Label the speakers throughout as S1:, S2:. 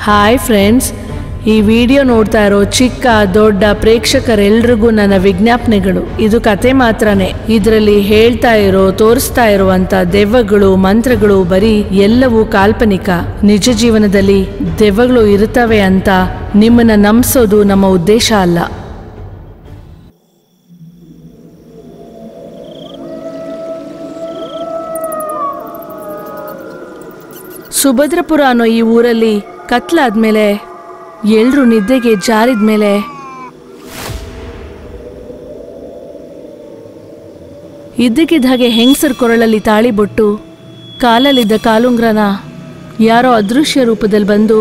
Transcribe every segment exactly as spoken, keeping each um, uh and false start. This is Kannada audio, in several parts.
S1: ಹಾಯ್ ಫ್ರೆಂಡ್ಸ್, ಈ ವಿಡಿಯೋ ನೋಡ್ತಾ ಇರೋ ಚಿಕ್ಕ ದೊಡ್ಡ ಪ್ರೇಕ್ಷಕರೆಲ್ಲರಿಗೂ ನನ್ನ ವಿಜ್ಞಾಪನೆಗಳು. ಇದು ಕತೆ ಮಾತ್ರನೇ. ಇದರಲ್ಲಿ ಹೇಳ್ತಾ ಇರೋ ತೋರಿಸ್ತಾ ಇರುವಂತ ದೆವ್ವಗಳು ಮಂತ್ರಗಳು ಬರೀ ಎಲ್ಲವೂ ಕಾಲ್ಪನಿಕ. ನಿಜ ಜೀವನದಲ್ಲಿ ದೆವ್ವಗಳು ಇರುತ್ತವೆ ಅಂತ ನಿಮ್ಮನ್ನ ನಂಬಿಸೋದು ನಮ್ಮ ಉದ್ದೇಶ ಅಲ್ಲ. ಸುಭದ್ರಪುರ ಅನ್ನೋ ಈ ಊರಲ್ಲಿ ಕತ್ಲಾದ್ಮೇಲೆ ಎಲ್ರೂ ನಿದ್ದೆಗೆ ಜಾರಿದ್ಮೇಲೆ ಇದ್ದಕ್ಕಿದ್ದ ಹಾಗೆ ಹೆಂಗಸರ ಕೊರಳಲ್ಲಿ ತಾಳಿ ಬೊಟ್ಟು, ಕಾಲಲ್ಲಿದ್ದ ಕಾಲುಂಗ್ರನ ಯಾರೋ ಅದೃಶ್ಯ ರೂಪದಲ್ಲಿ ಬಂದು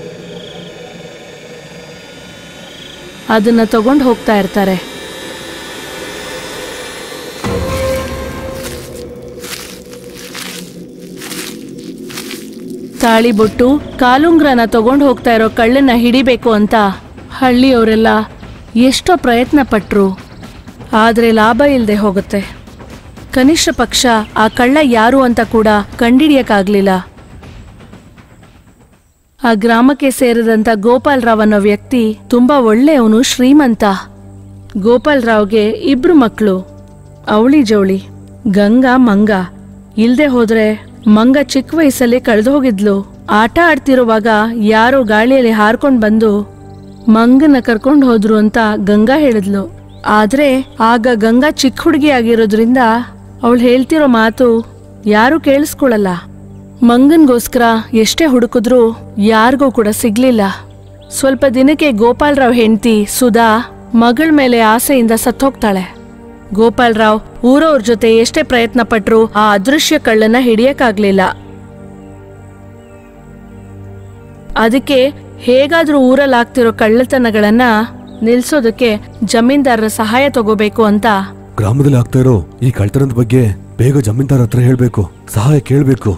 S1: ಅದನ್ನ ತಗೊಂಡು ಹೋಗ್ತಾ ಇರ್ತಾರೆ. ತಾಳಿ ಬೊಟ್ಟು ಕಾಲುಂಗ್ರನ ತಗೊಂಡು ಹೋಗ್ತಾ ಇರೋ ಕಳ್ಳನ್ನ ಹಿಡಿಬೇಕು ಅಂತ ಹಳ್ಳಿಯವರೆಲ್ಲ ಎಷ್ಟೋ ಪ್ರಯತ್ನ ಪಟ್ರು. ಆದರೆ ಲಾಭ ಇಲ್ಲದೆ ಹೋಗುತ್ತೆ. ಕನಿಷ್ಠ ಪಕ್ಷ ಆ ಕಳ್ಳ ಯಾರು ಅಂತ ಕೂಡ ಕಂಡಿಡಿಯಕ್ಕಾಗ್ಲಿಲ್ಲ. ಆ ಗ್ರಾಮಕ್ಕೆ ಸೇರಿದಂತ ಗೋಪಾಲ್ ರಾವ್ ಅನ್ನೋ ವ್ಯಕ್ತಿ ತುಂಬಾ ಒಳ್ಳೆಯವನು, ಶ್ರೀಮಂತ. ಗೋಪಾಲ್ ರಾವ್ಗೆ ಇಬ್ರು ಮಕ್ಕಳು, ಅವಳಿ ಜವಳಿ, ಗಂಗಾ ಮಂಗ. ಇಲ್ದೆ ಹೋದ್ರೆ ಮಂಗ ಚಿಕ್ಕ ವಯಸ್ಸಲ್ಲಿ ಕಳೆದು ಹೋಗಿದ್ಲು. ಆಟ ಆಡ್ತಿರುವಾಗ ಯಾರೋ ಗಾಳಿಯಲ್ಲಿ ಹಾರ್ಕೊಂಡ್ ಬಂದು ಮಂಗನ ಕರ್ಕೊಂಡು ಹೋದ್ರು ಅಂತ ಗಂಗಾ ಹೇಳಿದ್ಲು. ಆದ್ರೆ ಆಗ ಗಂಗಾ ಚಿಕ್ಕ ಹುಡುಗಿ ಆಗಿರೋದ್ರಿಂದ ಅವಳು ಹೇಳ್ತಿರೋ ಮಾತು ಯಾರು ಕೇಳಿಸ್ಕೊಳಲ್ಲ. ಮಂಗನ್ಗೋಸ್ಕರ ಎಷ್ಟೇ ಹುಡುಕಿದ್ರು ಯಾರಿಗೂ ಕೂಡ ಸಿಗ್ಲಿಲ್ಲ. ಸ್ವಲ್ಪ ದಿನಕ್ಕೆ ಗೋಪಾಲ್ ರಾವ್ ಹೆಂಡತಿ ಸುಧಾ ಮಗಳ ಮೇಲೆ ಆಸೆಯಿಂದ ಸತ್ತೋಗ್ತಾಳೆ. ಗೋಪಾಲ್ ರಾವ್ ಊರವ್ರ ಜೊತೆ ಎಷ್ಟೇ ಪ್ರಯತ್ನ ಪಟ್ರು ಆ ಅದೃಶ್ಯ ಕಳ್ಳನ ಹಿಡಿಯಕ್ಕಾಗ್ಲಿಲ್ಲ. ಅದಕ್ಕೆ ಹೇಗಾದ್ರೂ ಊರಲ್ಲಿ ಆಗ್ತಿರೋ ಕಳ್ಳತನಗಳನ್ನ ನಿಲ್ಸೋದಕ್ಕೆ ಜಮೀನ್ದಾರರ ಸಹಾಯ ತಗೋಬೇಕು ಅಂತ
S2: ಗ್ರಾಮದಲ್ಲಿ ಆಗ್ತಾ ಇರೋ ಈ ಕಳ್ಳತನದ ಬಗ್ಗೆ ಬೇಗ ಜಮೀನ್ದಾರ ಹತ್ರ ಹೇಳ್ಬೇಕು, ಸಹಾಯ ಕೇಳ್ಬೇಕು.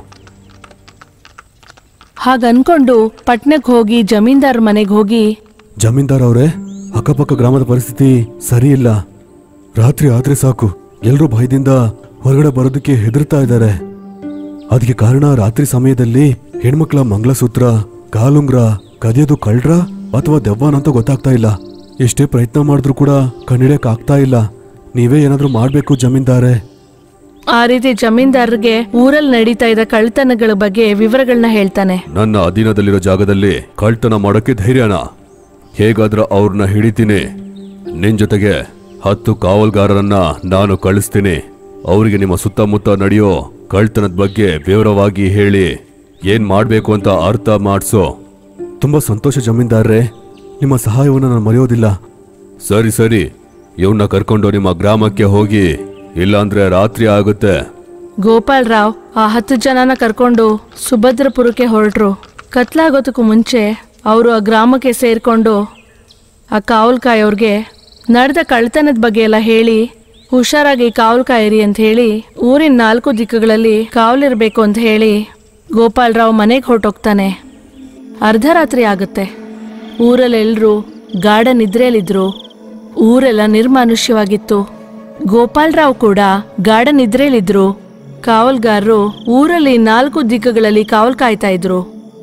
S1: ಹಾಗನ್ಕೊಂಡು ಪಟ್ನಕ್ಕೆ ಹೋಗಿ ಜಮೀನ್ದಾರ ಮನೆಗೆ ಹೋಗಿ,
S2: ಜಮೀನ್ದಾರ್ ಅವರೇ, ಅಕ್ಕಪಕ್ಕ ಗ್ರಾಮದ ಪರಿಸ್ಥಿತಿ ಸರಿ ಇಲ್ಲ. ರಾತ್ರಿ ಆದ್ರೆ ಸಾಕು ಎಲ್ರೂ ಭಯದಿಂದ ಹೊರಗಡೆ ಬರೋದಕ್ಕೆ ಹೆದರ್ತಾ ಇದ್ದಾರೆ. ಅದಕ್ಕೆ ಕಾರಣ ರಾತ್ರಿ ಸಮಯದಲ್ಲಿ ಹೆಣ್ಮಕ್ಳ ಮಂಗಳಸೂತ್ರ, ಕಾಲುಂಗ್ರ ಕದಿಯೋದು ಕಳ್ರ ಅಥವಾ ದೆವ್ವನ ಅಂತ ಗೊತ್ತಾಗ್ತಾ ಇಲ್ಲ. ಎಷ್ಟೇ ಪ್ರಯತ್ನ ಮಾಡಿದ್ರು ಕೂಡ ಕಂಡಿಡಿಯಕ್ ಆಗ್ತಾ ಇಲ್ಲ. ನೀವೇ ಏನಾದ್ರೂ ಮಾಡ್ಬೇಕು ಜಮೀನ್ದಾರೆ.
S1: ಆ ರೀತಿ ಜಮೀನ್ದಾರ್ಗೆ ಊರಲ್ಲಿ ನಡೀತಾ ಇದ್ದ ಕಳ್ತನಗಳ ಬಗ್ಗೆ ವಿವರಗಳನ್ನ ಹೇಳ್ತಾನೆ.
S2: ನನ್ನ ಅಧೀನದಲ್ಲಿರೋ ಜಾಗದಲ್ಲಿ ಕಳ್ತನ ಮಾಡೋಕೆ ಧೈರ್ಯನಾ? ಹೇಗಾದ್ರೂ ಅವ್ರನ್ನ ಹಿಡಿತೀನಿ. ನಿನ್ ಜೊತೆಗೆ ಹತ್ತು ಕಾವಲ್ಗಾರರನ್ನ ನಾನು ಕಳಿಸ್ತೀನಿ. ಅವರಿಗೆ ನಿಮ್ಮ ಸುತ್ತಮುತ್ತ ನಡೆಯೋ ಕಳ್ತನದ ಬಗ್ಗೆ ವಿವರವಾಗಿ ಹೇಳಿ ಏನ್ ಮಾಡ್ಬೇಕು ಅಂತ ಅರ್ಥ ಮಾಡ್ಸೋ. ತುಂಬಾ ಸಂತೋಷ ಜಮೀನ್ದಾರ್ರೆ, ನಿಮ್ಮ ಸಹಾಯವನ್ನು ನಾನು ಮರೆಯೋದಿಲ್ಲ. ಸರಿ ಸರಿ, ಇವನ್ನ ಕರ್ಕೊಂಡು ನಿಮ್ಮ ಗ್ರಾಮಕ್ಕೆ ಹೋಗಿ, ಇಲ್ಲಾಂದ್ರೆ ರಾತ್ರಿ ಆಗುತ್ತೆ.
S1: ಗೋಪಾಲ್ ರಾವ್ ಆ ಹತ್ತು ಜನನ ಕರ್ಕೊಂಡು ಸುಭದ್ರಪುರಕ್ಕೆ ಹೊರಟ್ರು. ಕತ್ಲಾಗೋದಕ್ಕೂ ಮುಂಚೆ ಅವರು ಆ ಗ್ರಾಮಕ್ಕೆ ಸೇರ್ಕೊಂಡು ಆ ಕಾವಲ್ಕಾಯವ್ರಿಗೆ ನಡೆದ ಕಳ್ತನದ ಬಗ್ಗೆ ಎಲ್ಲ ಹೇಳಿ, ಹುಷಾರಾಗಿ ಕಾವಲು ಕಾಯಿರಿ ಅಂತ ಹೇಳಿ, ಊರಿನ ನಾಲ್ಕು ದಿಕ್ಕುಗಳಲ್ಲಿ ಕಾವಲಿರ್ಬೇಕು ಅಂತ ಹೇಳಿ ಗೋಪಾಲ್ ರಾವ್ ಮನೆಗೆ ಹೊರಟೋಗ್ತಾನೆ. ಅರ್ಧ ರಾತ್ರಿ ಆಗುತ್ತೆ. ಊರಲ್ಲೆಲ್ಲರೂ ಗಾಢ ನಿದ್ರೆಯಲ್ಲಿದ್ರು. ಊರೆಲ್ಲ ನಿರ್ಮಾನುಷ್ಯವಾಗಿತ್ತು. ಗೋಪಾಲ್ ರಾವ್ ಕೂಡ ಗಾಢ ನಿದ್ರೆಯಲ್ಲಿದ್ರು. ಕಾವಲ್ಗಾರರು ಊರಲ್ಲಿ ನಾಲ್ಕು ದಿಕ್ಕುಗಳಲ್ಲಿ ಕಾವಲು ಕಾಯ್ತಾ ಇದ್ರು.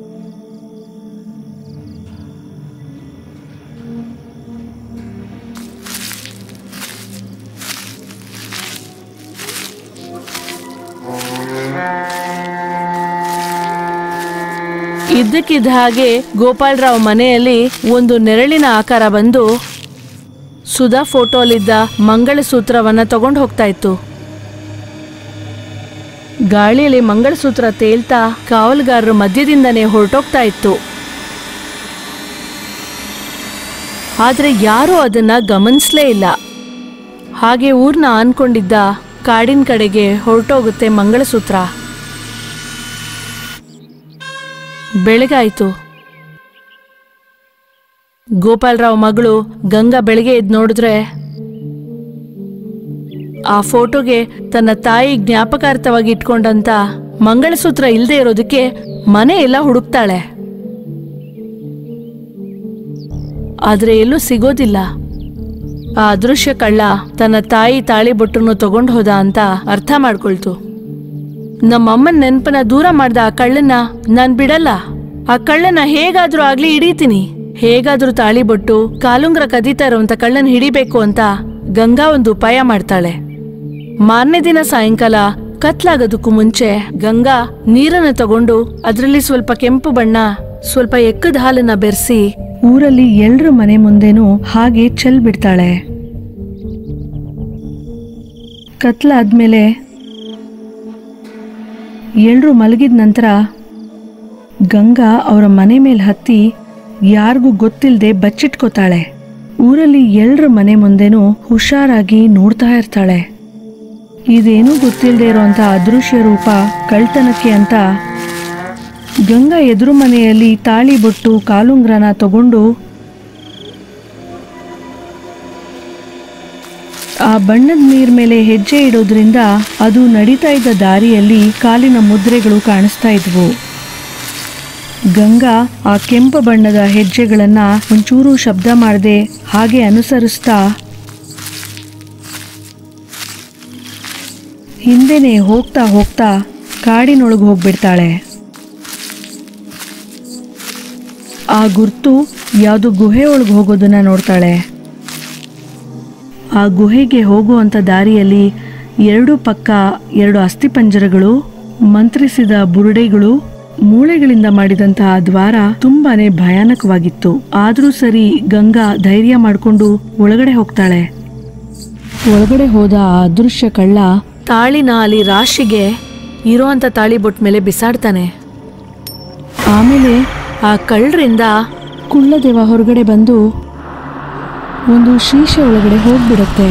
S1: ಇದ್ದಕ್ಕಿದ್ದ ಹಾಗೆ ಗೋಪಾಲ್ ರಾವ್ ಮನೆಯಲ್ಲಿ ಒಂದು ನೆರಳಿನ ಆಕಾರ ಬಂದು ಸುಧಾ ಫೋಟೋಲಿದ್ದ ಮಂಗಳಸೂತ್ರವನ್ನ ತಗೊಂಡು ಹೋಗ್ತಾ ಇತ್ತು. ಗಾಳಿಯಲ್ಲಿ ಮಂಗಳಸೂತ್ರ ತೇಲ್ತಾ ಕಾವಲುಗಾರರ ಮಧ್ಯದಿಂದನೇ ಹೊರಟೋಗ್ತಾ ಇತ್ತು. ಆದ್ರೆ ಯಾರೂ ಅದನ್ನ ಗಮನಿಸ್ಲೇ ಇಲ್ಲ. ಹಾಗೆ ಊರ್ನ ಅನ್ಕೊಂಡಿದ್ದ ಕಾಡಿನ ಕಡೆಗೆ ಹೊರಟೋಗುತ್ತೆ ಮಂಗಳಸೂತ್ರ. ಬೆಳಗಾಯ್ತು. ಗೋಪಾಲ್ ರಾವ್ ಮಗಳು ಗಂಗಾ ಬೆಳಗ್ಗೆ ಎದ್ದು ನೋಡಿದ್ರೆ ಆ ಫೋಟೋಗೆ ತನ್ನ ತಾಯಿ ಜ್ಞಾಪಕಾರ್ಥವಾಗಿ ಇಟ್ಕೊಂಡಂತ ಮಂಗಳಸೂತ್ರ ಇಲ್ಲದೆ ಇರೋದಕ್ಕೆ ಮನೆ ಎಲ್ಲ ಹುಡುಕ್ತಾಳೆ. ಆದ್ರೆ ಎಲ್ಲೂ ಸಿಗೋದಿಲ್ಲ. ಆ ಅದೃಶ್ಯ ಕಳ್ಳ ತನ್ನ ತಾಯಿ ತಾಳಿ ಬೊಟ್ಟನ್ನು ತಗೊಂಡು ಹೋದ ಅಂತ ಅರ್ಥ ಮಾಡ್ಕೊಳ್ತು. ನಮ್ಮಮ್ಮನ ನೆನಪನ್ನ ದೂರ ಮಾಡ್ದ ಆ ಕಳ್ಳನ್ನ ನಾನ್ ಬಿಡಲ್ಲ. ಆ ಕಳ್ಳನ ಹೇಗಾದ್ರೂ ಆಗ್ಲಿ ಹಿಡಿತೀನಿ. ಹೇಗಾದ್ರೂ ತಾಳಿ ಬೊಟ್ಟು ಕಾಲುಂಗ್ರ ಕದೀತಾ ಇರೋಂತ ಕಳ್ಳನ್ ಹಿಡಿಬೇಕು ಅಂತ ಗಂಗಾ ಒಂದು ಉಪಾಯ ಮಾಡ್ತಾಳೆ. ಮಾರನೇ ದಿನ ಸಾಯಂಕಾಲ ಕತ್ಲಾಗೋದಕ್ಕೂ ಮುಂಚೆ ಗಂಗಾ ನೀರನ್ನ ತಗೊಂಡು ಅದರಲ್ಲಿ ಸ್ವಲ್ಪ ಕೆಂಪು ಬಣ್ಣ, ಸ್ವಲ್ಪ ಎಕ್ಕದ ಹಾಲನ್ನ ಬೆರೆಸಿ ಊರಲ್ಲಿ ಎಲ್ರ ಮನೆ ಮುಂದೆನೂ ಹಾಗೆ ಚೆಲ್ ಬಿಡ್ತಾಳೆ. ಕತ್ಲಾದ್ಮೇಲೆ ಎಲ್ರು ಮಲಗಿದ ನಂತರ ಗಂಗಾ ಅವರ ಮನೆ ಮೇಲೆ ಹತ್ತಿ ಯಾರಿಗೂ ಗೊತ್ತಿಲ್ಲದೆ ಬಚ್ಚಿಟ್ಕೋತಾಳೆ. ಊರಲ್ಲಿ ಎಲ್ರ ಮನೆ ಮುಂದೆನೂ ಹುಷಾರಾಗಿ ನೋಡ್ತಾ ಇರ್ತಾಳೆ. ಇದೇನೂ ಗೊತ್ತಿಲ್ಲದೆ ಇರೋಂಥ ಅದೃಶ್ಯ ರೂಪ ಕಳ್ತನಕ್ಕೆ ಅಂತ ಗಂಗಾ ಎದುರು ಮನೆಯಲ್ಲಿ ತಾಳಿ ಬೊಟ್ಟು ಕಾಲುಂಗ್ರನ ತಗೊಂಡು ಆ ಬಣ್ಣದ ನೀರ್ ಮೇಲೆ ಹೆಜ್ಜೆ ಇಡೋದ್ರಿಂದ ಅದು ನಡೀತಾ ಇದ್ದ ದಾರಿಯಲ್ಲಿ ಕಾಲಿನ ಮುದ್ರೆಗಳು ಕಾಣಿಸ್ತಾ ಇದ್ವು. ಗಂಗಾ ಆ ಕೆಂಪು ಬಣ್ಣದ ಹೆಜ್ಜೆಗಳನ್ನ ಒಂಚೂರು ಶಬ್ದ ಮಾಡದೆ ಹಾಗೆ ಅನುಸರಿಸ್ತಾ ಹಿಂದೆನೆ ಹೋಗ್ತಾ ಹೋಗ್ತಾ ಕಾಡಿನೊಳಗೆ ಹೋಗ್ಬಿಡ್ತಾಳೆ. ಆ ಗುರ್ತು ಯಾವುದು ಗುಹೆ ಒಳಗೆ ಹೋಗೋದನ್ನ ನೋಡ್ತಾಳೆ. ಆ ಗುಹೆಗೆ ಹೋಗುವಂತ ದಾರಿಯಲ್ಲಿ ಎರಡು ಪಕ್ಕ ಎರಡು ಅಸ್ಥಿಪಂಜರಗಳು, ಮಂತ್ರಿಸಿದ ಬುರುಡೆಗಳು, ಮೂಳೆಗಳಿಂದ ಮಾಡಿದಂತಹ ದ್ವಾರ ತುಂಬಾನೇ ಭಯಾನಕವಾಗಿತ್ತು. ಆದ್ರೂ ಸರಿ ಗಂಗಾ ಧೈರ್ಯ ಮಾಡ್ಕೊಂಡು ಒಳಗಡೆ ಹೋಗ್ತಾಳೆ. ಒಳಗಡೆ ಹೋದ ಆ ಅದೃಶ್ಯ ಕಳ್ಳ ತಾಳಿನ ಅಲ್ಲಿ ರಾಶಿಗೆ ಇರೋಂಥ ತಾಳಿ ಬೊಟ್ ಮೇಲೆ ಬಿಸಾಡ್ತಾನೆ. ಆಮೇಲೆ ಆ ಕಳ್ಳರಿಂದ ಕುಳ್ಳದೇವ ಹೊರಗಡೆ ಬಂದು ಒಂದು ಶೀಶೆ ಒಳಗಡೆ ಹೋಗ್ಬಿಡುತ್ತೆ.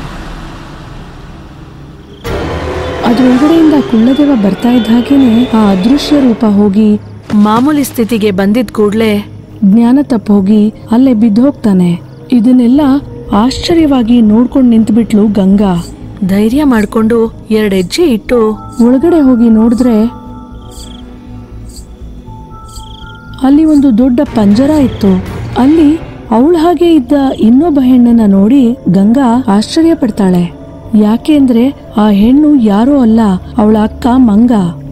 S1: ಅದ್ರೊಳಗಡೆಯಿಂದ ಕುಳ್ಳದೇವ ಬರ್ತಾ ಇದ್ದ ಹಾಗೇನೆ ಆ ಅದೃಶ್ಯ ರೂಪ ಹೋಗಿ ಮಾಮೂಲಿ ಸ್ಥಿತಿಗೆ ಬಂದಿದ್ ಕೂಡ್ಲೆ ಜ್ಞಾನ ತಪ್ಪ ಹೋಗಿ ಅಲ್ಲೇ ಬಿದ್ದು ಹೋಗ್ತಾನೆ. ಇದನ್ನೆಲ್ಲ ಆಶ್ಚರ್ಯವಾಗಿ ನೋಡ್ಕೊಂಡು ನಿಂತ್ಬಿಟ್ಲು ಗಂಗಾ. ಧೈರ್ಯ ಮಾಡ್ಕೊಂಡು ಎರಡು ಹೆಜ್ಜೆ ಇಟ್ಟು ಒಳಗಡೆ ಹೋಗಿ ನೋಡಿದ್ರೆ ಅಲ್ಲಿ ಒಂದು ದೊಡ್ಡ ಪಂಜರ ಇತ್ತು. ಅಲ್ಲಿ ಅವಳ ಹಾಗೆ ಇದ್ದ ಇನ್ನೊಬ್ಬ ಹೆಣ್ಣನ್ನ ನೋಡಿ ಗಂಗಾ ಆಶ್ಚರ್ಯ ಪಡ್ತಾಳೆ. ಯಾಕೆ ಅಂದ್ರೆ ಆ ಹೆಣ್ಣು ಯಾರೋ ಅಲ್ಲ, ಅವಳ ಅಕ್ಕ ಮಂಗ.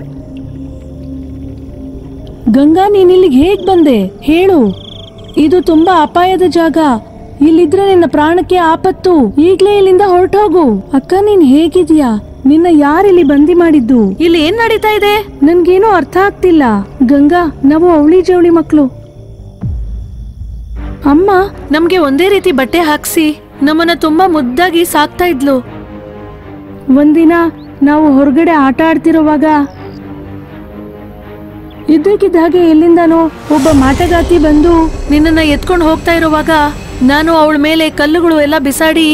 S1: ಗಂಗಾ, ನೀನಿಲ್ಲಿಗೆ ಹೇಗ್ ಬಂದೆ ಹೇಳು? ಇದು ತುಂಬಾ ಅಪಾಯದ ಜಾಗ. ಇಲ್ಲಿದ್ರೆ ನಿನ್ನ ಪ್ರಾಣಕ್ಕೆ ಆಪತ್ತು. ಈಗ್ಲೇ ಇಲ್ಲಿಂದ ಹೊರಟೋಗು. ಅಕ್ಕ, ನೀನ್ ಹೇಗಿದ್ಯಾ? ನಿನ್ನ ಯಾರಿಲ್ಲಿ ಬಂದಿ ಮಾಡಿದ್ದು? ಇಲ್ಲಿ ಏನ್ ನಡೀತಾ ಇದೆ? ನನ್ಗೇನೋ ಅರ್ಥ ಆಗ್ತಿಲ್ಲ. ಗಂಗಾ, ನಾವು ಅವಳಿ ಜವಳಿ ಮಕ್ಕಳು. ಅಮ್ಮ ನಮ್ಗೆ ಒಂದೇ ರೀತಿ ಬಟ್ಟೆ ಹಾಕ್ಸಿ ನಮ್ಮನ್ನ ತುಂಬಾ ಮುದ್ದಾಗಿ ಸಾಕ್ತಾ ಇದ್ಲು. ಒಂದಿನ ನಾವು ಹೊರಗಡೆ ಆಟ ಆಡ್ತಿರುವಾಗ ಇದ್ದಕ್ಕಿದ್ದ ಹಾಗೆ ಎಲ್ಲಿಂದಾನೋ ಒಬ್ಬ ಮಾಟಗಾತಿ ಬಂದು ನಿನ್ನನ್ನ ಎತ್ಕೊಂಡು ಹೋಗ್ತಾ ಇರುವಾಗ ನಾನು ಅವಳ ಮೇಲೆ ಕಲ್ಲುಗಳು ಎಲ್ಲ ಬಿಸಾಡಿ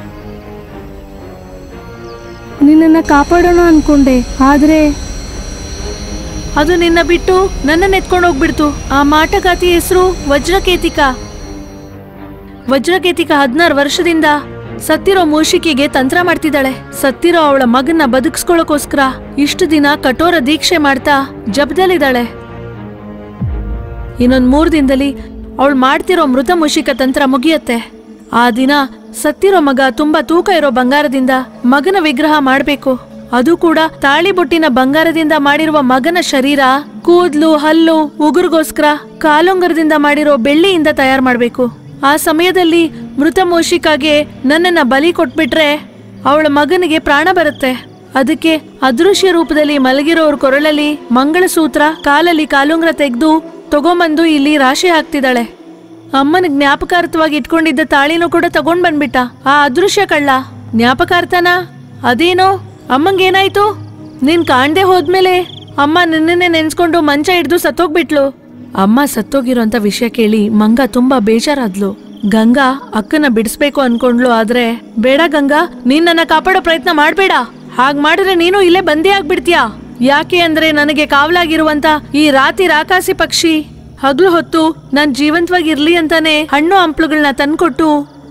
S1: ನಿನ್ನನ್ನ ಕಾಪಾಡೋಣ ಅನ್ಕೊಂಡೆ. ಆದ್ರೆ ಅದು ನಿನ್ನ ಬಿಟ್ಟು ನನ್ನನ್ನ ಎತ್ಕೊಂಡು ಹೋಗ್ಬಿಡ್ತು. ಆ ಮಾಟಗಾತಿ ಹೆಸರು ವಜ್ರಕೇತಿಕಾ. ವಜ್ರಕೇತಿಕಾ ಹದಿನಾರು ವರ್ಷದಿಂದ ಸತ್ತಿರೋ ಮೂಷಿಕಿಗೆ ತಂತ್ರ ಮಾಡ್ತಿದ್ದಾಳೆ. ಸತ್ತಿರೋ ಅವಳ ಮಗನ್ನ ಬದುಕಿಸ್ಕೊಳ್ಳೋಕೋಸ್ಕರ ಇಷ್ಟು ದಿನ ಕಠೋರ ದೀಕ್ಷೆ ಮಾಡ್ತಾ ಜಪದಲ್ಲಿದ್ದಾಳೆ. ಇನ್ನೊಂದ್ ಮೂರ್ ದಿನದಲ್ಲಿ ಅವಳು ಮಾಡ್ತಿರೋ ಮೃತ ಮೂಷಿಕ ತಂತ್ರ ಮುಗಿಯತ್ತೆ. ಆ ದಿನ ಸತ್ತಿರೋ ಮಗ ತುಂಬಾ ತೂಕ ಇರೋ ಬಂಗಾರದಿಂದ ಮಗನ ವಿಗ್ರಹ ಮಾಡ್ಬೇಕು. ಅದು ಕೂಡ ತಾಳಿ ಬೊಟ್ಟಿನ ಬಂಗಾರದಿಂದ ಮಾಡಿರುವ ಮಗನ ಶರೀರ, ಕೂದ್ಲು, ಹಲ್ಲು, ಉಗುರ್ಗೋಸ್ಕರ ಕಾಲುಂಗರದಿಂದ ಮಾಡಿರೋ ಬೆಳ್ಳಿಯಿಂದ ತಯಾರು ಮಾಡ್ಬೇಕು. ಆ ಸಮಯದಲ್ಲಿ ಮೃತ ಮೂಷಿಕಾಗೆ ನನ್ನನ್ನ ಬಲಿ ಕೊಟ್ಬಿಟ್ರೆ ಅವಳ ಮಗನಿಗೆ ಪ್ರಾಣ ಬರುತ್ತೆ. ಅದಕ್ಕೆ ಅದೃಶ್ಯ ರೂಪದಲ್ಲಿ ಮಲಗಿರೋರ್ ಕೊರಳಲ್ಲಿ ಮಂಗಳಸೂತ್ರ, ಕಾಲಲ್ಲಿ ಕಾಲುಂಗ್ರ ತೆಗೆದು ತಗೊಂಬಂದು ಇಲ್ಲಿ ರಾಶಿ ಹಾಕ್ತಿದ್ದಾಳೆ. ಅಮ್ಮನ ಜ್ಞಾಪಕಾರ್ಥವಾಗಿ ಇಟ್ಕೊಂಡಿದ್ದ ತಾಳಿನೂ ಕೂಡ ತಗೊಂಡ್ ಬಂದ್ಬಿಟ್ಟ ಆ ಅದೃಶ್ಯ ಕಳ್ಳ. ಜ್ಞಾಪಕಾರ್ಥನ? ಅದೇನೋ ಅಮ್ಮಂಗೇನಾಯ್ತು? ನೀನ್ ಕಾಣ್ದೆ ಹೋದ್ಮೇಲೆ ಅಮ್ಮ ನಿನ್ನೆ ನೆನ್ಸ್ಕೊಂಡು ಮಂಚ ಹಿಡ್ದು ಸತ್ತೋಗ್ಬಿಟ್ಲು. ಅಮ್ಮ ಸತ್ತೋಗಿರೋಂತ ವಿಷಯ ಕೇಳಿ ಮಂಗ ತುಂಬಾ ಬೇಜಾರಾದ್ಲು. ಗಂಗಾ ಅಕ್ಕನ ಬಿಡಿಸ್ಬೇಕು ಅನ್ಕೊಂಡ್ಲು. ಆದ್ರೆ ಬೇಡ ಗಂಗಾ, ನೀನ್ ನನ್ನ ಕಾಪಾಡೋ ಪ್ರಯತ್ನ ಮಾಡ್ಬೇಡ. ಹಾಗ್ ಮಾಡಿದ್ರೆ ನೀನು ಇಲ್ಲೇ ಬಂದಿ ಆಗ್ಬಿಡ್ತೀಯಾ. ಯಾಕೆ ಅಂದ್ರೆ ನನಗೆ ಕಾವಲಾಗಿರುವಂತ ಈ ರಾತಿ ರಾಕಾಸಿ ಪಕ್ಷಿ ಹಗ್ಲು ಹೊತ್ತು ನಾನ್ ಜೀವಂತವಾಗಿರ್ಲಿ ಅಂತಾನೆ ಹಣ್ಣು ಹಂಪ್ಲುಗಳನ್ನ ತಂದ್ಕೊಟ್ಟು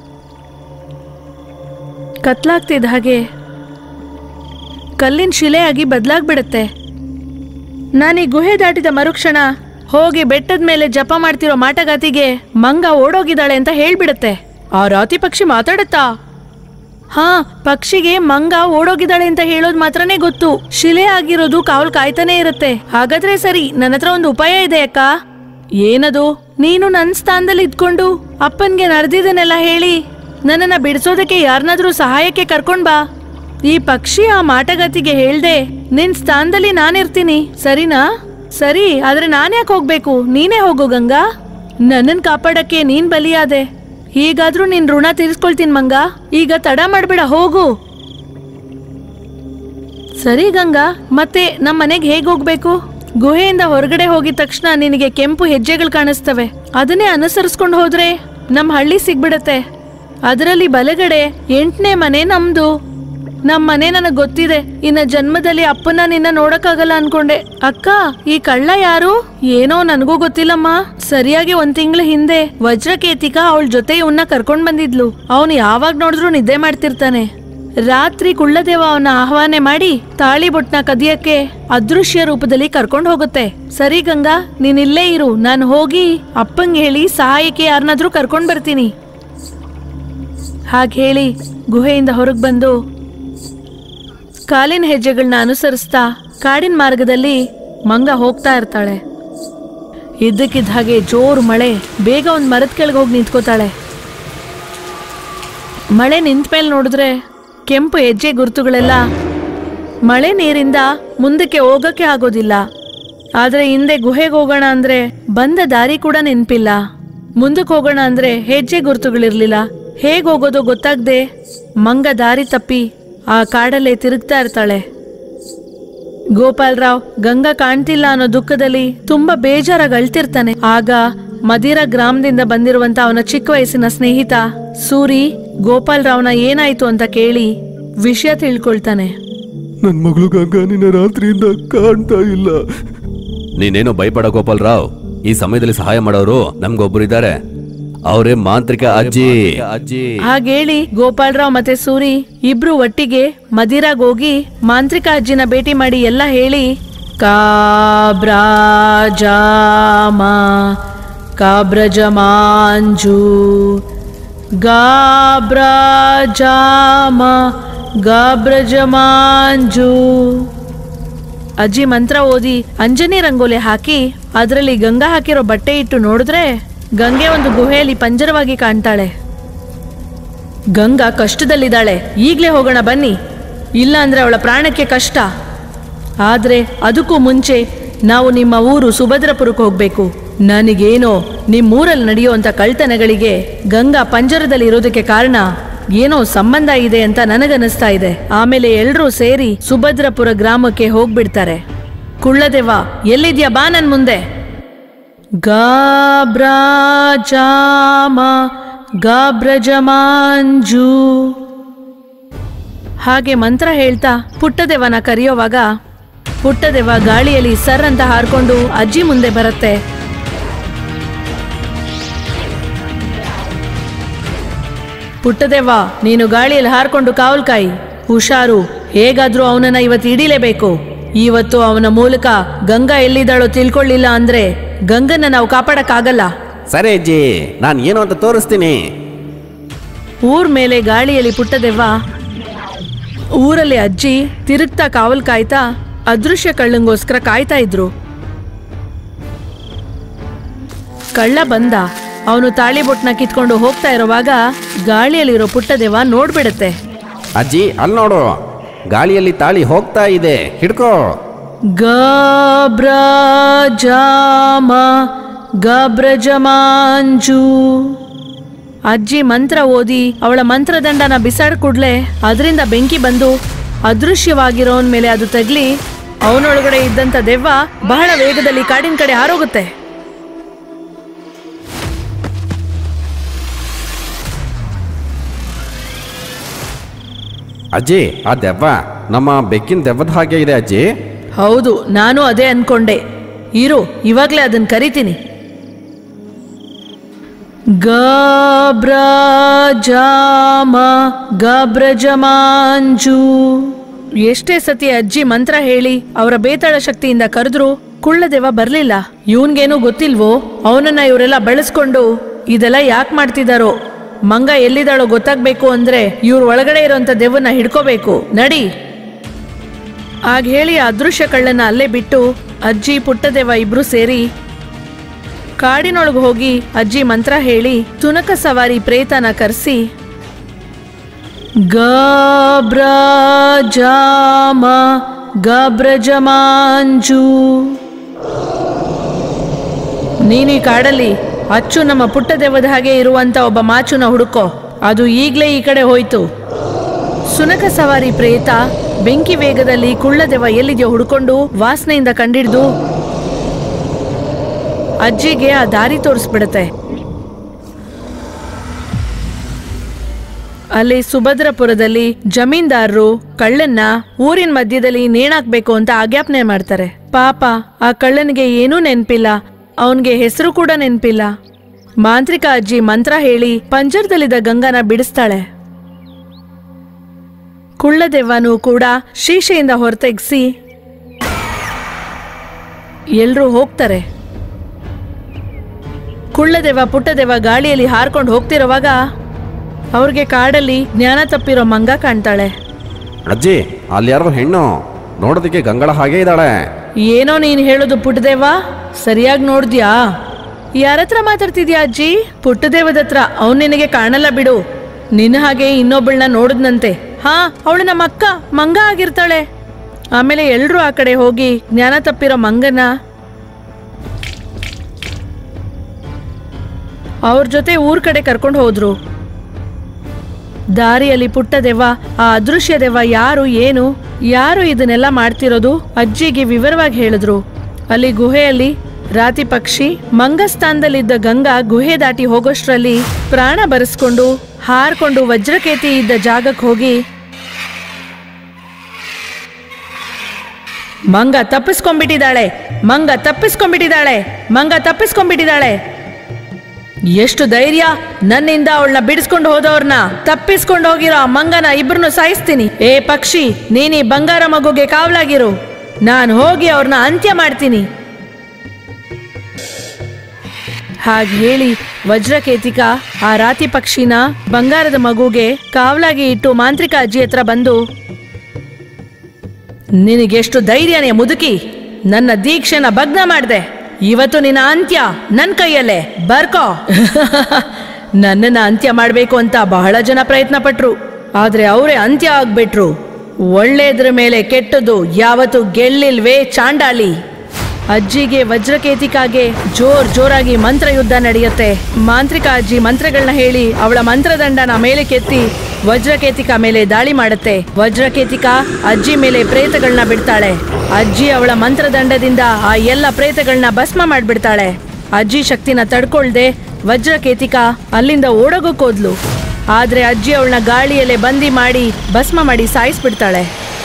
S1: ಕತ್ಲಾಗ್ತಿದ್ದ ಹಾಗೆ ಕಲ್ಲಿನ ಶಿಲೆಯಾಗಿ ಬದಲಾಗ್ಬಿಡತ್ತೆ. ನಾನೀ ಗುಹೆ ದಾಟಿದ ಮರುಕ್ಷಣ ಹೋಗಿ ಬೆಟ್ಟದ ಮೇಲೆ ಜಪ ಮಾಡ್ತಿರೋ ಮಾಟಗಾತಿಗೆ ಮಂಗ ಓಡೋಗಿದ್ದಾಳೆ ಅಂತ ಹೇಳ್ಬಿಡತ್ತೆ. ಆ ರಾತಿ ಪಕ್ಷಿ ಮಾತಾಡತ್ತಾ? ಹಾ, ಪಕ್ಷಿಗೆ ಮಂಗ ಓಡೋಗಿದ್ದಾಳೆ ಅಂತ ಹೇಳೋದ್ ಮಾತ್ರನೇ ಗೊತ್ತು. ಶಿಲೆ ಆಗಿರೋದು ಕಾವಲ್ ಕಾಯ್ತಾನೆ ಇರುತ್ತೆ. ಹಾಗಾದ್ರೆ ಸರಿ, ನನ್ನ ಹತ್ರ ಒಂದು ಉಪಾಯ ಇದೆ ಅಕ್ಕ. ಏನದು? ನೀನು ನನ್ ಸ್ಥಾನದಲ್ಲಿ ಇದ್ಕೊಂಡು ಅಪ್ಪನ್ಗೆ ನಡೆದಿದ್ದನ್ನೆಲ್ಲ ಹೇಳಿ ನನ್ನನ್ನ ಬಿಡಿಸೋದಕ್ಕೆ ಯಾರನ್ನಾದ್ರೂ ಸಹಾಯಕ್ಕೆ ಕರ್ಕೊಂಡ್ ಬಾ. ಈ ಪಕ್ಷಿ ಆ ಮಾಟಗಾತಿಗೆ ಹೇಳ್ದೆ ನಿನ್ ಸ್ಥಾನದಲ್ಲಿ ನಾನಿರ್ತೀನಿ, ಸರಿನಾ? ಸರಿ, ಆದ್ರೆ ನಾನ್ ಯಾಕೆ ಹೋಗ್ಬೇಕು? ನೀನೇ ಹೋಗು ಗಂಗಾ. ನನ್ನನ್ ಕಾಪಾಡಕ್ಕೆ ನೀನ್ ಬಲಿಯಾದೆ, ಹೀಗಾದ್ರೂ ನಿನ್ ಋಣ ತೀರಿಸ್ಕೊಳ್ತೀನಿ ಮಂಗ. ಈಗ ತಡ ಮಾಡ್ಬೇಡ, ಹೋಗು. ಸರಿ ಗಂಗಾ, ಮತ್ತೆ ನಮ್ ಮನೆಗೆ ಹೇಗ್ ಹೋಗ್ಬೇಕು? ಗುಹೆಯಿಂದ ಹೊರಗಡೆ ಹೋಗಿದ ತಕ್ಷಣ ನಿನಗೆ ಕೆಂಪು ಹೆಜ್ಜೆಗಳು ಕಾಣಿಸ್ತವೆ. ಅದನ್ನೇ ಅನುಸರಿಸ್ಕೊಂಡು ಹೋದ್ರೆ ನಮ್ ಹಳ್ಳಿ ಸಿಗ್ಬಿಡತ್ತೆ. ಅದರಲ್ಲಿ ಬಲಗಡೆ ಎಂಟನೇ ಮನೆ ನಮ್ದು. ನಮ್ ಮನೆ ನನಗ್ ಗೊತ್ತಿದೆ. ಇನ್ನ ಜನ್ಮದಲ್ಲಿ ಅಪ್ಪನ ನಿನ್ನ ನೋಡಕ್ಕಾಗಲ್ಲ ಅನ್ಕೊಂಡೆ. ಅಕ್ಕ, ಈ ಕಳ್ಳ ಯಾರು? ಏನೋ ನನಗೂ ಗೊತ್ತಿಲ್ಲಮ್ಮ. ಸರಿಯಾಗಿ ಒಂದ್ ತಿಂಗಳ ಹಿಂದೆ ವಜ್ರಕೇತಿಕ ಅವಳ ಜೊತೆ ಇವನ್ನ ಕರ್ಕೊಂಡ್ ಬಂದಿದ್ಲು. ಅವನು ಯಾವಾಗ ನೋಡಿದ್ರು ನಿದ್ದೆ ಮಾಡ್ತಿರ್ತಾನೆ. ರಾತ್ರಿ ಕುಳ್ಳದೇವ ಅವನ ಆಹ್ವಾನ ಮಾಡಿ ತಾಳಿ ಬೊಟ್ನ ಕದಿಯಕ್ಕೆ ಅದೃಶ್ಯ ರೂಪದಲ್ಲಿ ಕರ್ಕೊಂಡ್ ಹೋಗುತ್ತೆ. ಸರಿ ಗಂಗಾ, ನೀನ್ ಇಲ್ಲೇ ಇರು, ನಾನು ಹೋಗಿ ಅಪ್ಪಂಗೆ ಹೇಳಿ ಸಹಾಯಕ್ಕೆ ಯಾರನ್ನಾದ್ರೂ ಕರ್ಕೊಂಡ್ ಬರ್ತೀನಿ. ಹಾಗೆ ಹೇಳಿ ಗುಹೆಯಿಂದ ಹೊರಗ್ ಬಂದು ಕಾಲಿನ ಹೆಜ್ಜೆಗಳನ್ನ ಅನುಸರಿಸ್ತಾ ಕಾಡಿನ ಮಾರ್ಗದಲ್ಲಿ ಮಂಗ ಹೋಗ್ತಾ ಇರ್ತಾಳೆ. ಇದ್ದಕ್ಕಿದ್ದ ಹಾಗೆ ಜೋರು ಮಳೆ. ಬೇಗ ಒಂದ್ ಮರದ ಕೆಳಗೆ ಹೋಗಿ ನಿಂತ್ಕೋತಾಳೆ. ಮಳೆ ನಿಂತ ಮೇಲೆ ನೋಡಿದ್ರೆ ಕೆಂಪು ಹೆಜ್ಜೆ ಗುರುತುಗಳೆಲ್ಲ. ಮಳೆ ನೀರಿಂದ ಮುಂದಕ್ಕೆ ಹೋಗಕ್ಕೆ ಆಗೋದಿಲ್ಲ. ಆದ್ರೆ ಹಿಂದೆ ಗುಹೆಗೆ ಹೋಗೋಣ ಅಂದ್ರೆ ಬಂದ ದಾರಿ ಕೂಡ ನೆನ್ಪಿಲ್ಲ. ಮುಂದಕ್ಕೆ ಹೋಗೋಣ ಅಂದ್ರೆ ಹೆಜ್ಜೆ ಗುರುತುಗಳಿರ್ಲಿಲ್ಲ. ಹೇಗ್ ಹೋಗೋದು ಗೊತ್ತಾಗ್ದೆ ಮಂಗ ದಾರಿ ತಪ್ಪಿ ಆ ಕಾಡಲ್ಲೇ ತಿರುಗ್ತಾ ಇರ್ತಾಳೆ. ಗೋಪಾಲ್ರಾವ್ ಗಂಗಾ ಕಾಣ್ತಿಲ್ಲ ಅನ್ನೋ ದುಃಖದಲ್ಲಿ ತುಂಬಾ ಬೇಜಾರಾಗಿ ಅಳ್ತಿರ್ತಾನೆ. ಆಗ ಮದಿರಾ ಗ್ರಾಮದಿಂದ ಬಂದಿರುವಂತ ಅವನ ಚಿಕ್ಕ ವಯಸ್ಸಿನ ಸ್ನೇಹಿತ ಸೂರಿ ಗೋಪಾಲ್ರಾವ್ನ ಏನಾಯ್ತು ಅಂತ ಕೇಳಿ ವಿಷಯ ತಿಳ್ಕೊಳ್ತಾನೆ.
S2: ನನ್ ಮಗಳು ಗಂಗಾ ನಿನ್ನ ರಾತ್ರಿಯಿಂದ ಕಾಣ್ತಾ ಇಲ್ಲ. ನೀನೇನೋ ಭಯಪಡ ಗೋಪಾಲ್ರಾವ್, ಈ ಸಮಯದಲ್ಲಿ ಸಹಾಯ ಮಾಡೋರು ನಮ್ಗೊಬ್ರು ಇದ್ದಾರೆ, ಅವರೇ ಮಾಂತ್ರಿಕ ಅಜ್ಜಿ. ಅಜ್ಜಿ
S1: ಹಾಗೇಳಿ ಗೋಪಾಲ್ರಾವ್ ಮತ್ತೆ ಸೂರಿ ಇಬ್ರು ಒಟ್ಟಿಗೆ ಮದಿರಾಗ್ ಹೋಗಿ ಮಾಂತ್ರಿಕ ಅಜ್ಜಿನ ಭೇಟಿ ಮಾಡಿ ಎಲ್ಲ ಹೇಳಿ ಕಾಬ್ರಾಜಾಮ ಕಾಬ್ರಜಮಾಂಜು ಗಾಬ್ರಾಜಾಮ ಗಾಬ್ರಜಮಾಂಜು ಅಜ್ಜಿ ಮಂತ್ರ ಓದಿ ಅಂಜನಿ ರಂಗೋಲಿ ಹಾಕಿ ಅದರಲ್ಲಿ ಗಂಗಾ ಹಾಕಿರೋ ಬಟ್ಟೆ ಇಟ್ಟು ನೋಡಿದ್ರೆ ಗಂಗೆ ಒಂದು ಗುಹೆಯಲ್ಲಿ ಪಂಜರವಾಗಿ ಕಾಣ್ತಾಳೆ. ಗಂಗಾ ಕಷ್ಟದಲ್ಲಿದ್ದಾಳೆ. ಈಗ್ಲೇ ಹೋಗೋಣ ಬನ್ನಿ, ಇಲ್ಲ ಅಂದ್ರೆ ಅವಳ ಪ್ರಾಣಕ್ಕೆ ಕಷ್ಟ. ಆದ್ರೆ ಅದಕ್ಕೂ ಮುಂಚೆ ನಾವು ನಿಮ್ಮ ಊರು ಸುಭದ್ರಪುರಕ್ಕೆ ಹೋಗ್ಬೇಕು. ನನಗೇನೋ ನಿಮ್ಮೂರಲ್ಲಿ ನಡೆಯುವಂತ ಕಳ್ತನಗಳಿಗೆ ಗಂಗಾ ಪಂಜರದಲ್ಲಿ ಇರೋದಕ್ಕೆ ಕಾರಣ ಏನೋ ಸಂಬಂಧ ಇದೆ ಅಂತ ನನಗನ್ನಿಸ್ತಾ ಇದೆ. ಆಮೇಲೆ ಎಲ್ರೂ ಸೇರಿ ಸುಭದ್ರಪುರ ಗ್ರಾಮಕ್ಕೆ ಹೋಗ್ಬಿಡ್ತಾರೆ. ಕುಳ್ಳದೇವ ಎಲ್ಲಿದ್ಯಾ, ಬಾ ನನ್ ಮುಂದೆ. ಗಾಬ್ರಾಜಾಮ ಗಾಬ್ರಜಮಾಂಜು ಹಾಗೆ ಮಂತ್ರ ಹೇಳ್ತಾ ಪುಟ್ಟದೇವನ ಕರೆಯೋವಾಗ ಪುಟ್ಟದೇವ ಗಾಳಿಯಲ್ಲಿ ಸರ್ ಅಂತ ಹಾರ್ಕೊಂಡು ಅಜ್ಜಿ ಮುಂದೆ ಬರುತ್ತೆ. ಪುಟ್ಟದೇವ, ನೀನು ಗಾಳಿಯಲ್ಲಿ ಹಾರ್ಕೊಂಡು ಕಾವಲ್ ಕಾಯಿ, ಹುಷಾರು. ಹೇಗಾದ್ರೂ ಅವನನ್ನ ಇವತ್ತು ಹಿಡಿಲೇಬೇಕು. ಇವತ್ತು ಅವನ ಮೂಲಕ ಗಂಗಾ ಎಲ್ಲಿದ್ದಾಳೋ ತಿಳ್ಕೊಳ್ಳಿಲ್ಲ ಅಂದ್ರೆ ಗಂಗನ್ನ ನಾವು ಕಾಪಾಡಕ್ಕಾಗಲ್ಲ.
S3: ಸರಿ ಅಜ್ಜಿ, ನಾನು ಏನು ಅಂತ ತೋರಿಸ್ತೀನಿ.
S1: ಊರ್ ಮೇಲೆ ಗಾಳಿಯಲ್ಲಿ ಪುಟ್ಟದೆವ್ವ, ಊರಲ್ಲಿ ಅಜ್ಜಿ ತಿರುಗ್ತಾ ಕಾವಲ್ ಕಾಯ್ತಾ ಅದೃಶ್ಯ ಕಳ್ಳಂಗೋಸ್ಕರ ಕಾಯ್ತಾ ಇದ್ರು. ಕಳ್ಳ ಬಂದ. ಅವನು ತಾಳಿ ಬೊಟ್ನ ಕಿತ್ಕೊಂಡು ಹೋಗ್ತಾ ಇರುವಾಗ ಗಾಳಿಯಲ್ಲಿರೋ ಪುಟ್ಟದೆವ್ವ ನೋಡ್ಬಿಡತ್ತೆ.
S3: ಅಜ್ಜಿ ಅಲ್ಲಿ ನೋಡು, ಗಾಳಿಯಲ್ಲಿ ತಾಳಿ ಹೋಗ್ತಾ ಇದೆ, ಹಿಡ್ಕೋ.
S1: ಗಾಬ್ರಾಜಾಮ ಗಾಬ್ರಜಮಾಂಜು ಅಜ್ಜಿ ಮಂತ್ರ ಓದಿ ಅವಳ ಮಂತ್ರದಂಡನ ಬಿಸಾಡ್ ಕೂಡ್ಲೆ ಅದರಿಂದ ಬೆಂಕಿ ಬಂದು ಅದೃಶ್ಯವಾಗಿರೋನ್ ಮೇಲೆ ಅದು ತಗ್ಲಿ ಅವನೊಳಗಡೆ ಇದ್ದಂತ ದೆವ್ವ ಬಹಳ ವೇಗದಲ್ಲಿ ಕಾಡಿನ ಕಡೆ ಹಾರೋಗುತ್ತೆ.
S3: ಅಜ್ಜಿ, ಆ ದೆವ್ವ ನಮ್ಮ ಬೆಕ್ಕಿನ ದೆವ್ವದ ಹಾಗೆ ಇದೆ ಅಜ್ಜಿ.
S1: ಹೌದು, ನಾನು ಅದೇ ಅನ್ಕೊಂಡೆ. ಇರು, ಇವಾಗ್ಲೇ ಅದನ್ನ ಕರಿತೀನಿ. ಗಾಬ್ರಾಜಾಮ ಗಾಬ್ರಜಮಾಂಜು ಎಷ್ಟೇ ಸತಿ ಅಜ್ಜಿ ಮಂತ್ರ ಹೇಳಿ ಅವರ ಬೇತಾಳ ಶಕ್ತಿಯಿಂದ ಕರೆದ್ರು ಕುಳ್ಳದೆವ್ವ ಬರ್ಲಿಲ್ಲ. ಇವನ್ಗೇನು ಗೊತ್ತಿಲ್ವೋ, ಅವನನ್ನ ಇವರೆಲ್ಲ ಬೆಳೆಸ್ಕೊಂಡು ಇದೆಲ್ಲ ಯಾಕೆ ಮಾಡ್ತಿದಾರೋ. ಮಂಗ ಎಲ್ಲಿದ್ದಾಳೋ ಗೊತ್ತಾಗ್ಬೇಕು ಅಂದ್ರೆ ಇವ್ರ ಒಳಗಡೆ ಇರೋಂಥ ದೆವ್ವನ್ನ ಹಿಡ್ಕೋಬೇಕು. ನಡಿ. ಆಗ ಹೇಳಿ ಅದೃಶ್ಯ ಕಳ್ಳನ ಅಲ್ಲೇ ಬಿಟ್ಟು ಅಜ್ಜಿ ಪುಟ್ಟದೆವ್ವ ಇಬ್ರು ಸೇರಿ ಕಾಡಿನೊಳಗೆ ಹೋಗಿ ಅಜ್ಜಿ ಮಂತ್ರ ಹೇಳಿ ತುನಕ ಸವಾರಿ ಪ್ರೇತನ ಕರೆಸಿ ಗಬ್ರ ಜಾಮ ಗಬ್ರಜಮಾಂಜು, ನೀನು ಈ ಕಾಡಲ್ಲಿ ಅಚ್ಚು ನಮ್ಮ ಪುಟ್ಟ ದೆವ್ವದ ಹಾಗೆ ಇರುವಂತ ಒಬ್ಬ ಮಾಚುನ ಹುಡುಕೋ, ಅದು ಈಗ್ಲೇ ಈ ಕಡೆ ಹೋಯ್ತು. ಸುನಕ ಸವಾರಿ ಪ್ರೇತ ಬೆಂಕಿ ವೇಗದಲ್ಲಿ ಕುಳ್ಳದೆವ್ವ ಎಲ್ಲಿದೆಯೋ ಹುಡ್ಕೊಂಡು ವಾಸನೆಯಿಂದ ಕಂಡಿಡ್ದು ಅಜ್ಜಿಗೆ ಆ ದಾರಿ ತೋರಿಸ್ಬಿಡತ್ತೆ. ಅಲ್ಲಿ ಸುಭದ್ರಪುರದಲ್ಲಿ ಜಮೀನ್ದಾರರು ಕಳ್ಳನ್ನ ಊರಿನ ಮಧ್ಯದಲ್ಲಿ ನೇಣಾಕ್ಬೇಕು ಅಂತ ಆಜ್ಞಾಪನೆ ಮಾಡ್ತಾರೆ. ಪಾಪ ಆ ಕಳ್ಳನಿಗೆ ಏನೂ ನೆನ್ಪಿಲ್ಲ, ಅವನ್ಗೆ ಹೆಸರು ಕೂಡ ನೆನ್ಪಿಲ್ಲ. ಮಾಂತ್ರಿಕ ಅಜ್ಜಿ ಮಂತ್ರ ಹೇಳಿ ಪಂಜರದಲ್ಲಿದ್ದ ಗಂಗನ ಬಿಡಿಸ್ತಾಳೆ. ಕುಳ್ಳದೆವ್ವನೂ ಕೂಡ ಶೀಶೆಯಿಂದ ಹೊರತೆಗ್ಸಿ ಎಲ್ರೂ ಹೋಗ್ತಾರೆ. ಕುಳ್ಳದೆವ್ವ ಪುಟ್ಟದೆವ್ವ ಗಾಳಿಯಲ್ಲಿ ಹಾರ್ಕೊಂಡು ಹೋಗ್ತಿರೋವಾಗ ಅವ್ರಿಗೆ ಕಾಡಲ್ಲಿ ಜ್ಞಾನ ತಪ್ಪಿರೋ ಮಂಗ ಕಾಣ್ತಾಳೆ.
S3: ಅಜ್ಜಿ, ಅಲ್ಲಿ ಯಾರೋ ಹೆಣ್ಣು ನೋಡೋದಕ್ಕೆ ಗಂಗಳ ಹಾಗೆ ಇದ್ದಾಳೆ.
S1: ಏನೋ ನೀನ್ ಹೇಳೋದು ಪುಟ್ಟದೇವ, ಸರಿಯಾಗಿ ನೋಡ್ದ್ಯಾ? ಯಾರತ್ರ ಮಾತಾಡ್ತಿದ್ಯಾ ಅಜ್ಜಿ? ಪುಟ್ಟದೇವದ ಹತ್ರ. ಅವನ್ ನಿನಗೆ ಕಾಣಲ್ಲ ಬಿಡು. ನಿನ್ನ ಹಾಗೆ ಇನ್ನೊಬ್ಬಳನ್ನ ನೋಡಿದ್ನಂತೆ. ಹಾ, ಅವಳು ನಮ್ಮ ಅಕ್ಕ ಮಂಗ ಆಗಿರ್ತಾಳೆ. ಆಮೇಲೆ ಎಲ್ರೂ ಆ ಕಡೆ ಹೋಗಿ ಜ್ಞಾನ ತಪ್ಪಿರೋ ಮಂಗನ ಅವ್ರ ಜೊತೆ ಊರ್ ಕಡೆ ಕರ್ಕೊಂಡು ಹೋದ್ರು. ದಾರಿಯಲ್ಲಿ ಪುಟ್ಟದೆವ್ವ ಆ ಅದೃಶ್ಯ ದೆವ್ವ ಯಾರು ಏನು ಯಾರು ಇದನ್ನೆಲ್ಲ ಮಾಡ್ತಿರೋದು ಅಜ್ಜಿಗೆ ವಿವರವಾಗಿ ಹೇಳಿದ್ರು. ಅಲ್ಲಿ ಗುಹೆಯಲ್ಲಿ ರಾತಿ ಪಕ್ಷಿ ಮಂಗಸ್ಥಾನದಲ್ಲಿದ್ದ ಗಂಗಾ ಗುಹೆ ದಾಟಿ ಹೋಗೋಷ್ಟ್ರಲ್ಲಿ ಪ್ರಾಣ ಬರೆಸ್ಕೊಂಡು ಹಾರ್ಕೊಂಡು ವಜ್ರಕೇತಿ ಇದ್ದ ಜಾಗಕ್ಕೆ ಹೋಗಿ ಮಂಗ ತಪ್ಪಿಸ್ಕೊಂಡ್ಬಿಟ್ಟಿದ್ದಾಳೆ ಮಂಗ ತಪ್ಪಿಸ್ಕೊಂಡ್ಬಿಟ್ಟಿದ್ದಾಳೆ ಮಂಗ ತಪ್ಪಿಸ್ಕೊಂಡ್ಬಿಟ್ಟಿದ್ದಾಳೆ ಎಷ್ಟು ಧೈರ್ಯ ನನ್ನಿಂದ ಅವಳನ್ನ ಬಿಡಿಸ್ಕೊಂಡು ಹೋದವ್ರನ್ನ ತಪ್ಪಿಸ್ಕೊಂಡು ಹೋಗಿರೋ ಮಂಗನ ಇಬ್ರನ್ನು ಸಾಯಿಸ್ತೀನಿ. ಏ ಪಕ್ಷಿ, ನೀನಿ ಬಂಗಾರ ಮಗುಗೆ ಕಾವಲಾಗಿರು, ನಾನು ಹೋಗಿ ಅವ್ರನ್ನ ಅಂತ್ಯ ಮಾಡ್ತೀನಿ. ಹಾಗೆ ಹೇಳಿ ವಜ್ರಕೇತಿಕ ಆ ರಾತಿ ಪಕ್ಷಿನ ಬಂಗಾರದ ಮಗುಗೆ ಕಾವಲಾಗಿ ಇಟ್ಟು ಮಾಂತ್ರಿಕ ಅಜ್ಜಿ ಹತ್ರ ಬಂದು, ನಿನಗೆಷ್ಟು ಧೈರ್ಯನೇ ಮುದುಕಿ, ನನ್ನ ದೀಕ್ಷೆನ ಭಗ್ನ ಮಾಡ್ದೆ. ಇವತ್ತು ನಿನ್ನ ಅಂತ್ಯ ನನ್ನ ಕೈಯಲ್ಲೇ, ಬರ್ಕೋ. ನನ್ನನ್ನ ಅಂತ್ಯ ಮಾಡ್ಬೇಕು ಅಂತ ಬಹಳ ಜನ ಪ್ರಯತ್ನ ಪಟ್ರು, ಆದ್ರೆ ಅವರೇ ಅಂತ್ಯ ಆಗ್ಬಿಟ್ರು. ಒಳ್ಳೇದ್ರ ಮೇಲೆ ಕೆಟ್ಟದ್ದು ಯಾವತ್ತು ಗೆಲ್ಲಿಲ್ವೇ ಚಾಂಡಾಲಿ. ಅಜ್ಜಿಗೆ ವಜ್ರಕೇತಿಕಾಗೆ ಜೋರ್ ಜೋರಾಗಿ ಮಂತ್ರ ಯುದ್ಧ ನಡೆಯುತ್ತೆ. ಮಾಂತ್ರಿಕ ಅಜ್ಜಿ ಮಂತ್ರಗಳನ್ನ ಹೇಳಿ ಅವಳ ಮಂತ್ರದಂಡನ ಮೇಲೆ ಕೆತ್ತಿ ವಜ್ರಕೇತಿಕಾ ಮೇಲೆ ದಾಳಿ ಮಾಡುತ್ತೆ. ವಜ್ರಕೇತಿಕಾ ಅಜ್ಜಿ ಮೇಲೆ ಪ್ರೇತಗಳನ್ನ ಬಿಡ್ತಾಳೆ. ಅಜ್ಜಿ ಅವಳ ಮಂತ್ರದಂಡದಿಂದ ಆ ಎಲ್ಲ ಪ್ರೇತಗಳನ್ನ ಭಸ್ಮ ಮಾಡ್ಬಿಡ್ತಾಳೆ. ಅಜ್ಜಿ ಶಕ್ತಿನ ತಡ್ಕೊಳ್ದೆ ವಜ್ರಕೇತಿಕಾ ಅಲ್ಲಿಂದ ಓಡೋಗೋಕೋದ್ಲು. ಆದ್ರೆ ಅಜ್ಜಿ ಅವಳನ್ನ ಗಾಳಿಯಲ್ಲೇ ಬಂದಿ ಮಾಡಿ ಭಸ್ಮ ಮಾಡಿ ಸಾಯಿಸ್ಬಿಡ್ತಾಳೆ.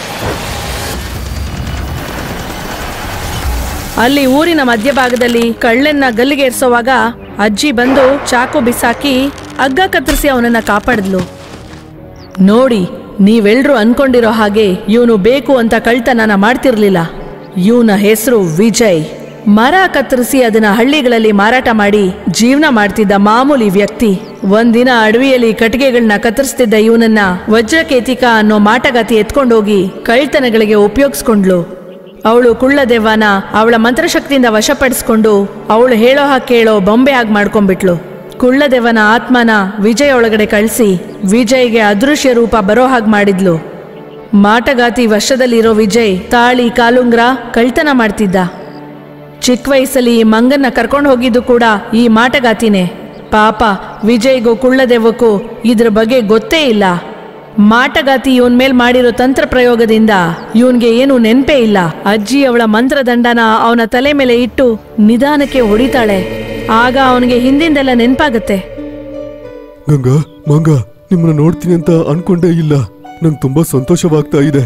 S1: ಅಲ್ಲಿ ಊರಿನ ಮಧ್ಯಭಾಗದಲ್ಲಿ ಕಳ್ಳನ್ನ ಗಲ್ಲಿಗೇರಿಸೋವಾಗ ಅಜ್ಜಿ ಬಂದು ಚಾಕು ಬಿಸಾಕಿ ಹಗ್ಗ ಕತ್ತರಿಸಿ ಅವನನ್ನ ಕಾಪಾಡಿದ್ಲು. ನೋಡಿ, ನೀವೆಲ್ರೂ ಅನ್ಕೊಂಡಿರೋ ಹಾಗೆ ಇವನು ಬೇಕು ಅಂತ ಕಳ್ತನನ ಮಾಡ್ತಿರ್ಲಿಲ್ಲ. ಇವನ ಹೆಸರು ವಿಜಯ್. ಮರ ಕತ್ತರಿಸಿ ಅದನ್ನ ಹಳ್ಳಿಗಳಲ್ಲಿ ಮಾರಾಟ ಮಾಡಿ ಜೀವನ ಮಾಡ್ತಿದ್ದ ಮಾಮೂಲಿ ವ್ಯಕ್ತಿ. ಒಂದಿನ ಅಡವಿಯಲ್ಲಿ ಕಟ್ಟಿಗೆಗಳನ್ನ ಕತ್ತರಿಸ್ತಿದ್ದ ಇವನನ್ನ ವಜ್ರಕೇತಿಕಾ ಅನ್ನೋ ಮಾಟಗಾತಿ ಎತ್ಕೊಂಡೋಗಿ ಕಳ್ತನಗಳಿಗೆ ಉಪಯೋಗಿಸ್ಕೊಂಡ್ಲು. ಅವಳು ಕುಳ್ಳದೆವ್ವನ ಅವಳ ಮಂತ್ರಶಕ್ತಿಯಿಂದ ವಶಪಡಿಸ್ಕೊಂಡು ಅವಳು ಹೇಳೋ ಹಾಗೆ ಕೇಳೋ ಬೊಂಬೆ ಆಗಿ ಮಾಡ್ಕೊಂಡ್ಬಿಟ್ಲು. ಕುಳ್ಳದೆವ್ವನ ಆತ್ಮನ ವಿಜಯ್ ಒಳಗಡೆ ಕಳಿಸಿ ವಿಜಯ್ಗೆ ಅದೃಶ್ಯ ರೂಪ ಬರೋ ಹಾಗೆ ಮಾಡಿದ್ಲು. ಮಾಟಗಾತಿ ವಶದಲ್ಲಿರೋ ವಿಜಯ್ ತಾಳಿ ಕಾಲುಂಗ್ರ ಕಳ್ತನ ಮಾಡ್ತಿದ್ದ. ಚಿಕ್ಕ ವಯಸ್ಸಲ್ಲಿ ಈ ಮಂಗನ್ನ ಕರ್ಕೊಂಡು ಹೋಗಿದ್ದು ಕೂಡ ಈ ಮಾಟಗಾತಿನೇ. ಪಾಪ ವಿಜಯ್ಗೂ ಕುಳ್ಳದೆವ್ವಕ್ಕೂ ಇದ್ರ ಬಗ್ಗೆ ಗೊತ್ತೇ ಇಲ್ಲ. ಮಾಟಗಾತಿ ಇವನ್ ಮೇಲ್ ಮಾಡಿರೋ ತಂತ್ರ ಪ್ರಯೋಗದಿಂದ ಇವನ್ಗೆ ಏನು ನೆನ್ಪೇ ಇಲ್ಲ. ಅಜ್ಜಿ ಅವಳ ಮಂತ್ರದಂಡನ ಅವನ ತಲೆ ಮೇಲೆ ಇಟ್ಟು ನಿಧಾನಕ್ಕೆ ಹೊಡಿತಾಳೆ. ಆಗ ಅವನಿಗೆ ಹಿಂದಿಂದೆಲ್ಲ ನೆನ್ಪಾಗತ್ತೆ.
S2: ಗಂಗಾ, ಮಂಗ, ನಿಮ್ಮನ್ನ ನೋಡ್ತೀನಿ ಅಂತ ಅನ್ಕೊಂಡೇ ಇಲ್ಲ. ನಂಗೆ ತುಂಬಾ ಸಂತೋಷವಾಗ್ತಾ ಇದೆ.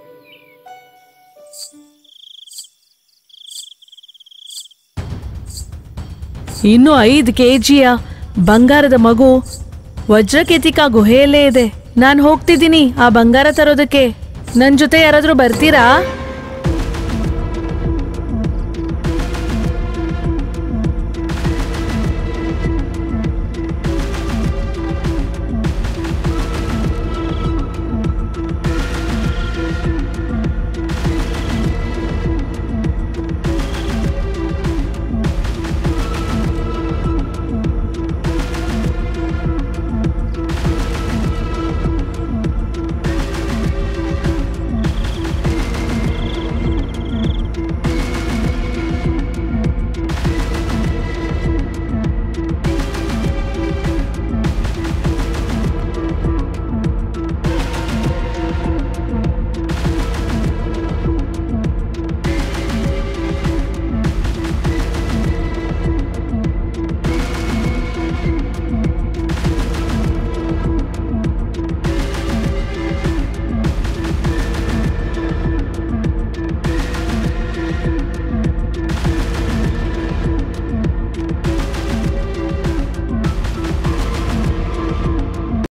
S1: ಇನ್ನು ಐದು ಕೆಜಿಯ ಬಂಗಾರದ ಮಗು ವಜ್ರಕೇತಿಕಾ ಗುಹೆಯಲ್ಲೇ ಇದೆ. ನಾನು ಹೋಗ್ತಿದ್ದೀನಿ ಆ ಬಂಗಾರ ತರೋದಕ್ಕೆ. ನನ್ ಜೊತೆ ಯಾರಾದ್ರೂ ಬರ್ತೀರಾ?